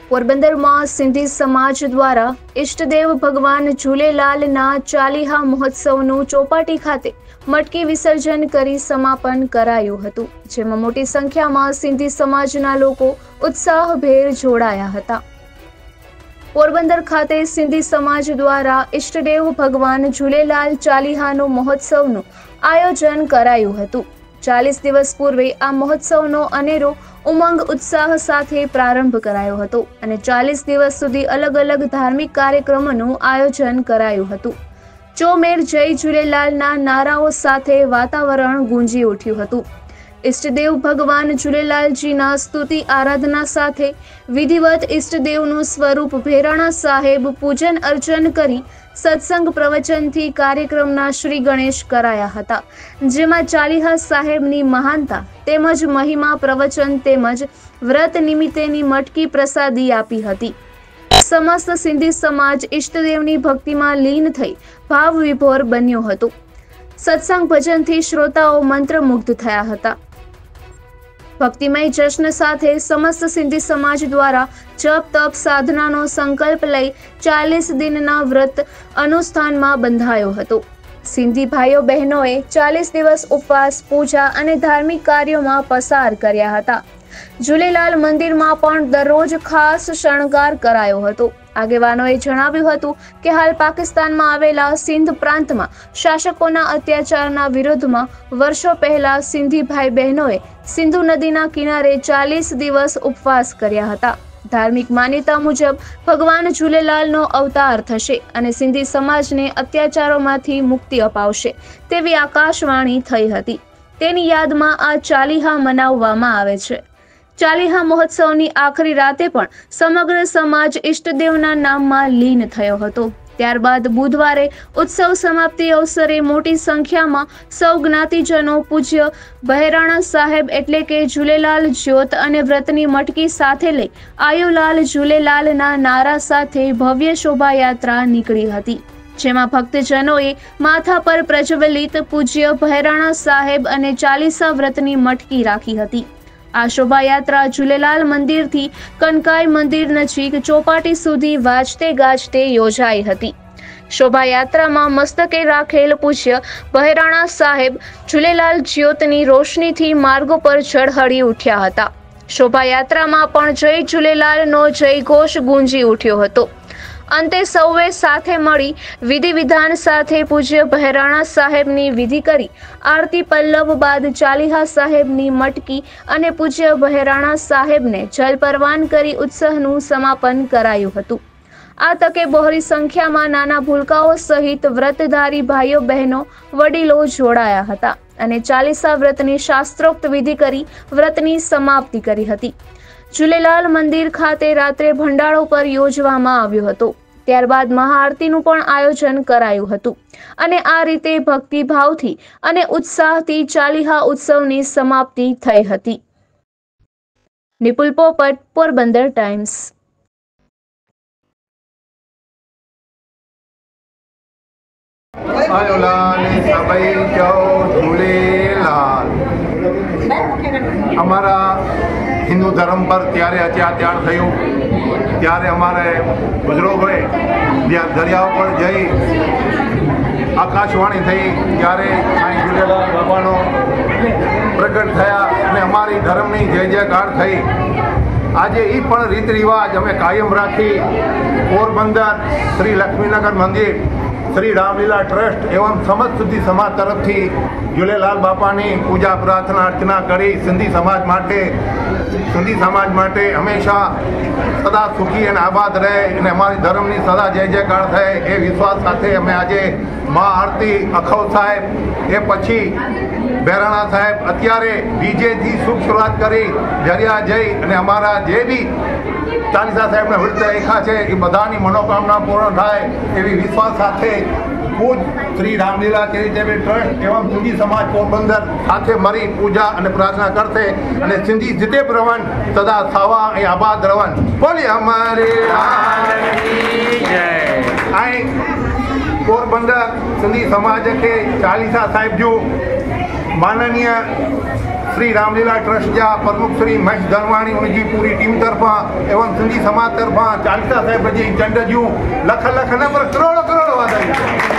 પોરબંદરમાં સિંધી સમાજ દ્વારા ઇષ્ટદેવ ભગવાન ઝૂલેલાલના ચાલીહા મહોત્સવનું ચોપાટી ખાતે મટકી વિસર્જન કરી સમાપન કરાયું હતું, જેમાં મોટી સંખ્યામાં સિંધી સમાજના લોકો ઉત્સાહભેર જોડાયા હતા। પોરબંદર ખાતે સિંધી સમાજ દ્વારા ઇષ્ટદેવ ભગવાન ઝૂલેલાલ ચાલીહાનો મહોત્સવનું આયોજન કરાયું હતું। 40 દિવસ પૂર્વે આ મહોત્સવનો અનેરો ઉમંગ ઉત્સાહ સાથે પ્રારંભ કરાયો હતો અને 40 દિવસ સુધી અલગ અલગ ધાર્મિક કાર્યક્રમોનું આયોજન કરાયું હતું। ચોમેર જય ઝૂલેલાલના નારાઓ સાથે વાતાવરણ ગુંજી ઉઠ્યું હતું। ઇષ્ટદેવ ભગવાન ઝૂલેલાલજીના સ્તુતિ આરાધના સાથે વિધિવત ઇષ્ટદેવનું સ્વરૂપ ભેરાણા સાહેબ પૂજન અર્ચન કરી સત્સંગ પ્રવચનથી કાર્યક્રમના શ્રી ગણેશ કરાયા હતા, જેમાં ચાલીહા સાહેબની મહાનતા તેમજ મહિમા પ્રવચન તેમજ વ્રત નિમિત્તેની મટકી પ્રસાદી આપી હતી। સમસ્ત સિંધી સમાજ ઇષ્ટદેવની ભક્તિમાં લીન થઈ ભાવ વિભોર બન્યો હતો। સત્સંગ ભજનથી શ્રોતાઓ મંત્રમુગ્ધ થયા હતા। ભક્તિમય જશ્ન સાથે સમસ્ત સિંધી સમાજ દ્વારા જપ તપ સાધનાનો સંકલ્પ લઈ 40 દિનના વ્રત અનુષ્ઠાનમાં બંધાયો હતો। સિંધી ભાઈઓ બહેનોએ 40 દિવસ ઉપવાસ, પૂજા અને ધાર્મિક કાર્યોમાં પસાર કર્યા હતા। ઝૂલેલાલ મંદિરમાં પણ દરરોજ ખાસ શણગાર કરાયો હતો। આગેવાનોએ જણાવ્યું હતું કે હાલ પાકિસ્તાનમાં આવેલા સિંધ પ્રાંતમાં શાસકોના અત્યાચારના વિરોધમાં વર્ષો પહેલા સિંધી ભાઈ બહેનોએ સિંધુ નદીના કિનારે 40 દિવસ ઉપવાસ કર્યા હતા। ધાર્મિક માન્યતા મુજબ ભગવાન ઝૂલેલાલનો અવતાર થશે અને સિંધી સમાજને અત્યાચારોમાંથી મુક્તિ અપાવશે તેવી આકાશવાણી થઈ હતી। તેની યાદમાં આ ચાલીહા મનાવવામાં આવે છે। ચાલીહા મહોત્સવની આખરી રાતે પણ સમગ્ર સમાજ ઇષ્ટદેવના નામમાં લીન થયો હતો। ત્યારબાદ બુધવારે ઉત્સવ સમાપ્તિ અવસરે મોટી સંખ્યામાં સૌ જ્ઞાતિજનો પૂજ્ય બહેરાણા સાહેબ એટલે કે ઝૂલેલાલ જ્યોત અને વ્રતની મટકી સાથે લઈ આયુલાલ ઝૂલેલાલના નારા સાથે ભવ્ય શોભાયાત્રા નીકળી હતી, જેમાં ભક્તજનોએ માથા પર પ્રજ્વલિત પૂજ્ય બહેરાણા સાહેબ અને ચાલીસા વ્રતની મટકી રાખી હતી। આ શોભાયાત્રા ઝૂલેલાલ મંદિરથી કનકાઈ મંદિર નજીક ચોપાટી સુધી વાજતે ગાજતે યોજાઈ હતી। શોભાયાત્રામાં મસ્તકે રાખેલ પૂજ્ય બહેરાણા સાહેબ ઝૂલેલાલ જ્યોતની રોશનીથી માર્ગો પર ઝળહળી ઉઠ્યા હતા। શોભાયાત્રામાં પણ જય ઝૂલેલાલનો જય ઘોષ ગુંજી ઉઠ્યો હતો। અંતે સૌએ સાથે મળી વિધિ વિધાન સાથે પૂજ્ય બહેરાણા સાહેબની વિધિ કરી આરતી પલ્લવ બાદ ચાલીહા સાહેબની મટકી અને પૂજ્ય બહેરાણા સાહેબને જલ પરવાન કરી ઉત્સવનું સમાપન કરાયું હતું। આ તકે બહોળી સંખ્યામાં નાના ભૂલકાઓ સહિત વ્રતધારી ભાઈઓ બહેનો વડીલો જોડાયા હતા અને ચાલીસા વ્રતની શાસ્ત્રોક્ત વિધિ કરી વ્રતની સમાપ્તિ કરી હતી। ઝૂલેલાલ મંદિર ખાતે રાત્રે ભંડારો પર યોજવામાં આવ્યો હતો। ત્યારબાદ મહાઆરતીનું પણ આયોજન કરાયું હતું અને આ રીતે ભક્તિભાવથી અને ઉત્સાહથી ચાલીહા ઉત્સવની સમાપ્તિ થઈ હતી। નિપુલ પોપટ, પોરબંદર ટાઈમ્સ। અમારા હિન્દુ ધર્મ પર ત્યારે અત્યાચાર થયું ત્યારે અમારે બુઝુર્ગોએ જ્યાં દરિયા પર જઈ આકાશવાણી થઈ ત્યારે સાંઈ ઝૂલેલાલ બાબાનો પ્રગટ થયા અને અમારી ધર્મની જય જયકાર થઈ। આજે એ પણ રીત રિવાજ અમે કાયમ રાખી પોરબંદર શ્રી લક્ષ્મીનગર મંદિર, શ્રી રામલીલા ટ્રસ્ટ એવં સમસ્ત સિંધી સમાજ તરફથી ઝૂલેલાલ બાપાની પૂજા પ્રાર્થના અર્ચના કરી સિંધી સમાજ માટે હંમેશા સદા સુખી અને આબાદ રહે અને અમારી ધર્મની સદા જય જયકાર થાય એ વિશ્વાસ સાથે અમે આજે મહાઆરતી અખૌ સાહેબ એ પછી બહેરાણા સાહેબ અત્યારે ડીજેથી શુભ શરૂઆત કરી જરિયા જઈ અને અમારા જે બી ચાલીસા સાહેબના વ્રત રેખા છે એ બધાની મનોકામના પૂર્ણ થાય એવી વિશ્વાસ સાથે પૂજ શ્રી રામલીલા ચેરિટેબલ ટ્રસ્ટ એવં સિંધી સમાજ પોરબંદર સાથે મળી પૂજા અને પ્રાર્થના કરશે અને સિંધી જીતે પ્રવન સદા સાવા એ આબાદ રવન બોલી અમારે પોરબંદર સિંધી समाज के चालीसा साहिब जो माननीय श्री रामलीला ट्रस्ट जा प्रमुख श्री महेश धनवाणी उनकी पूरी टीम तरफा एवं सिंधी समाज तरफा चालीसा साहिब जी चंड जूं लख लख न पर करोड़ करोड़ वाधायूं।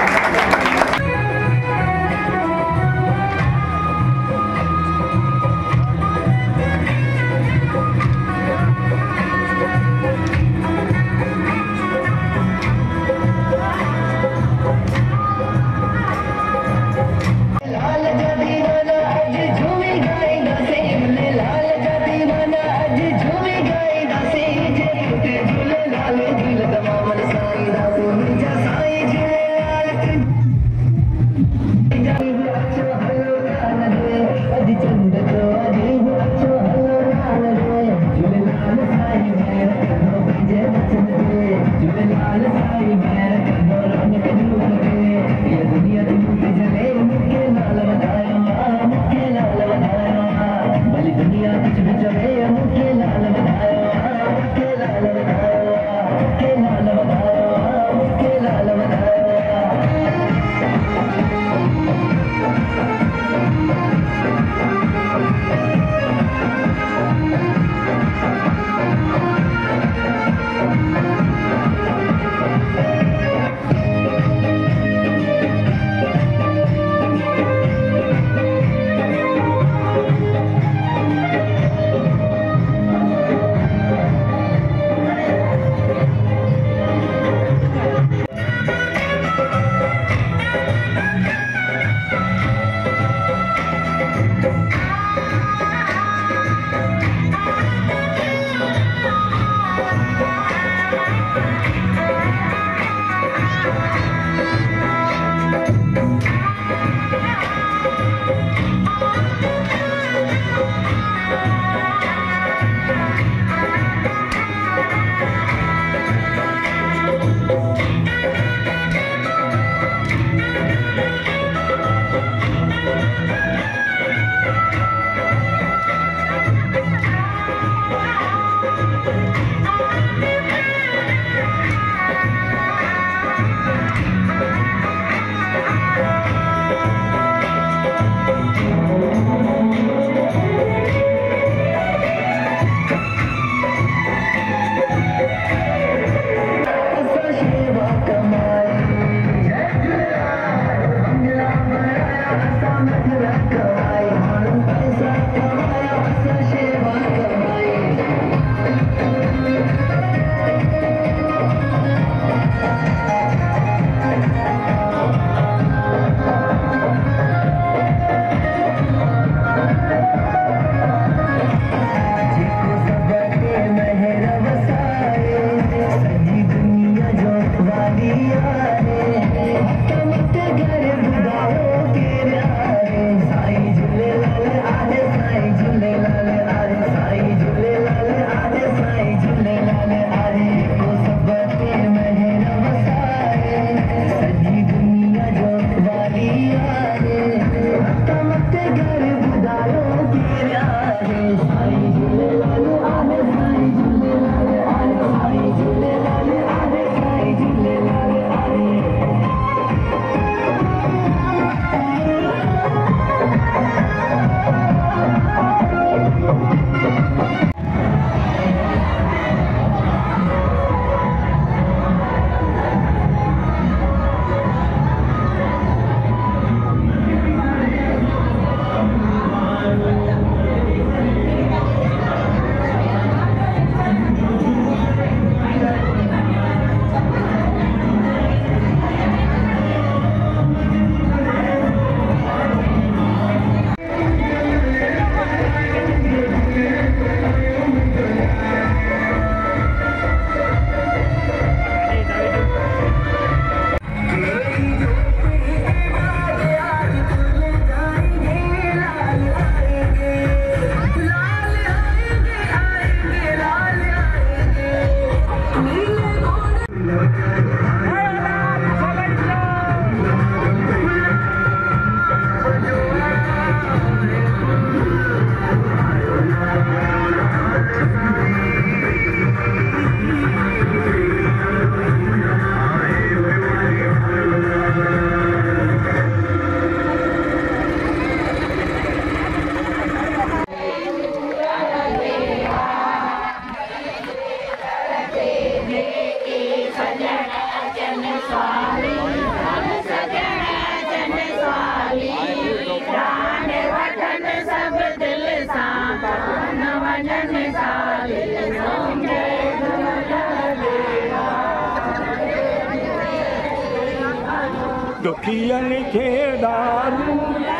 दुखियन खे दारू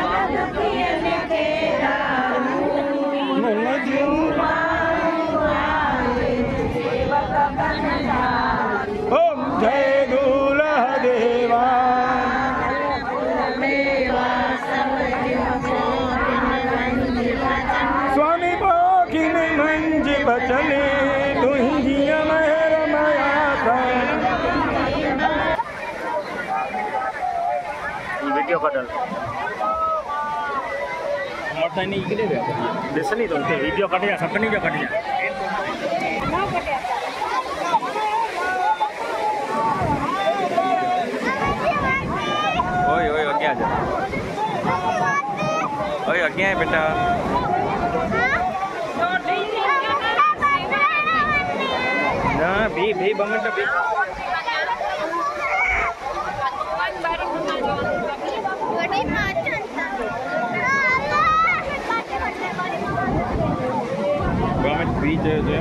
मन जूं ओम जय दूल्हा देवा स्वामी पोखिन मंज बचने तुझी महर माया वीडियो का डर मोटा नहीं निकले दिस नहीं तो वीडियो कट गया सब नहीं जो कट गया ओए ओए आगे आ जा ओए आगे है बेटा ना भी बंगट भी गवर्नमेंट बीच जो है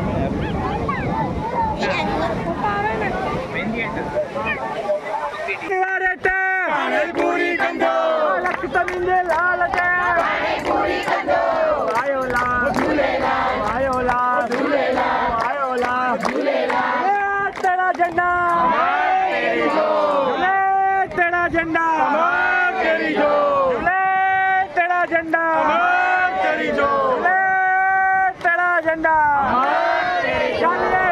यार पूरी कंदो लखतमिंदे लाल के पूरी कंदो आयोला झूलेला आयोला झूलेला आयोला झूलेला तेरा झंडा तेरी जो तेरा झंडा तेरी जो तेरा झंडा तेरी जो तेरा झंडा